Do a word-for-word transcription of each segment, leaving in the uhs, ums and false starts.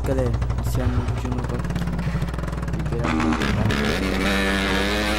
galera, iniciando o vídeo novo aqui. Liberar o vídeo, tá?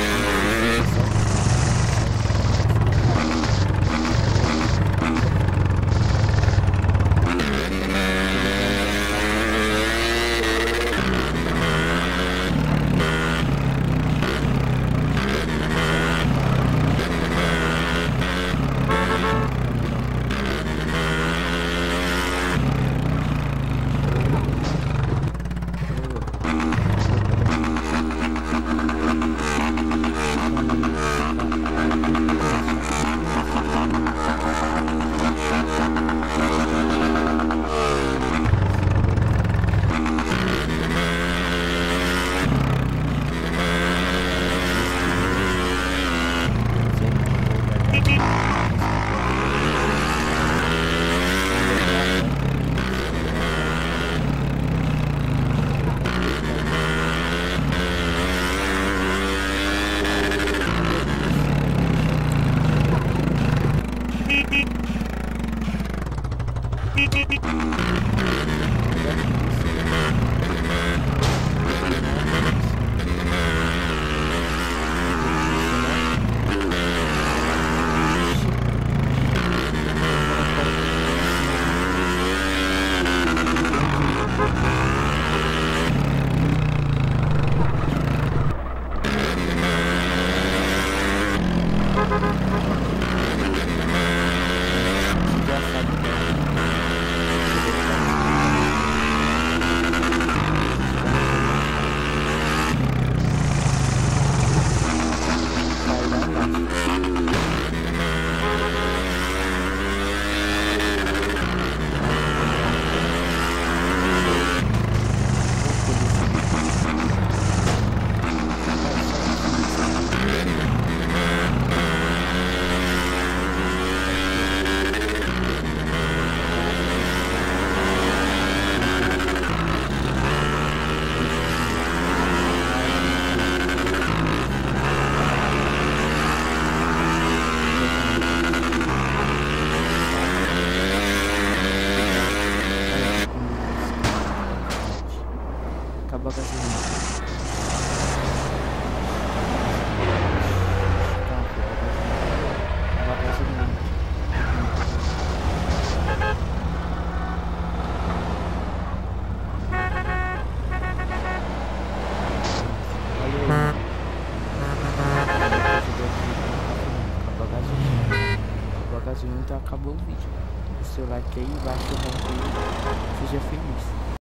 Acaba a gasolina. Acaba a gasolina. Acaba a gasolina. Acaba a gasolina, então acabou o vídeo. O seu like aí, baixa o like aí. Seja feliz.